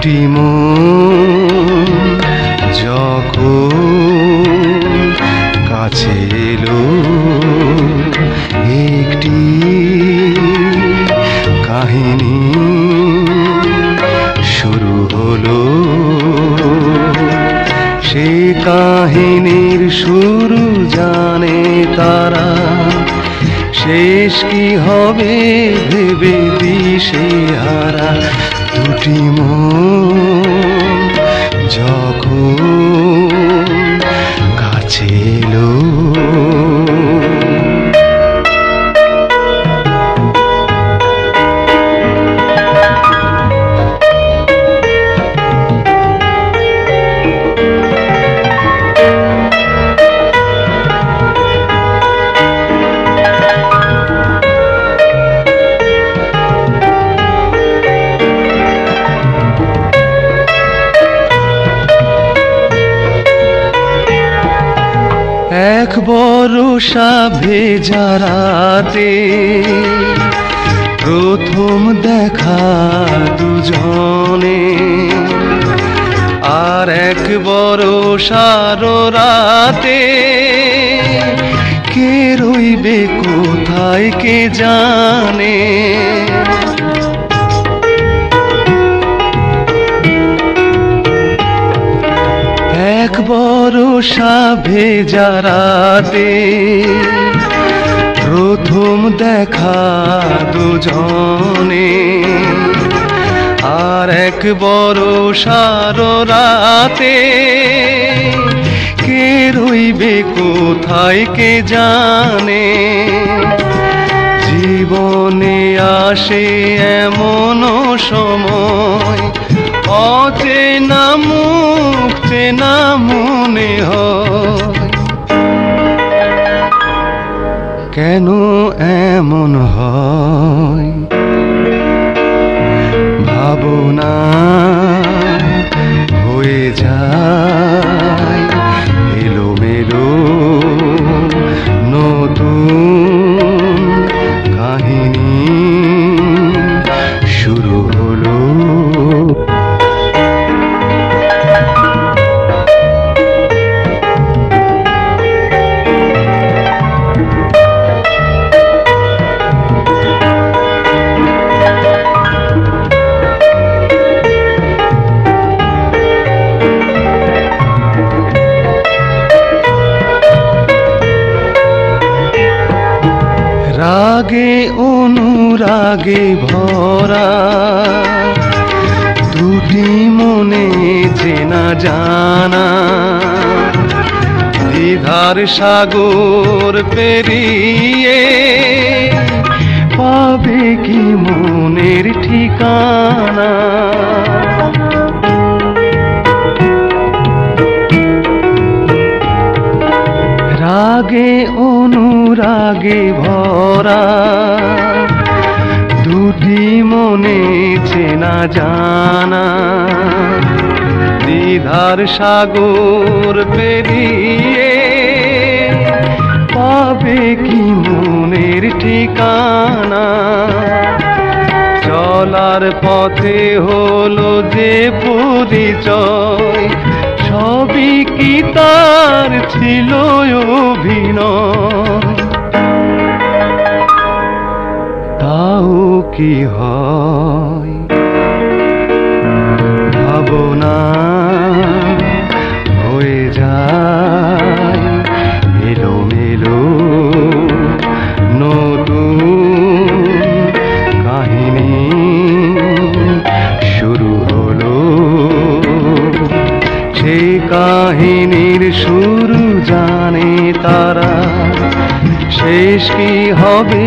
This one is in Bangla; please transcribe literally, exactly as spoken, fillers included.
দুটি মন যখন কাছে এলো, একটি কাহিনী শুরু হলো। সে কাহিনীর শুরু জানে তারা, শেষ কি হবে ভেবে দিশেহারা। দুটি মন যখন কাছে এলো, এক বরষা ভেজা রাতে প্রথম দেখা দুজনে, আর এক বরষার রাতে কে রইবে কোথায় কে জানে। এক বরষা ভেজা রাতে প্রথম দেখা দুজনে, আর এক বরষার রাতে কে রইবে কোথায় কে জানে। জীবনে আসে এমন সময়, অচেনা মুখ চেনা মনে হয়। কেন এমন হয় ভাবনা হয়ে যায় এলোমেলো, নতুন কাহিনী শুরু হলো। রাগে অনুরাগে ভরা দুটি মনে চেনা জানা, দ্বিধার সাগর পেরিয়ে পাবে কি মনের ঠিকানা। রাগে অনুরাগে ভরা দুটি মনে চেনা জানা, দ্বিধার সাগর পেরিয়ে পাবে কি মনের ঠিকানা। চলার পথে হলো যে পরিচয়, সবই কি তার ছিল অভিনয়। তাও কি হয় ভাবনা হয়ে যায় এলোমেলো, নতুন কাহিনী শুরু হলো। সেই কাহিনীর শুরু জানে তারা, শেষ কি হবে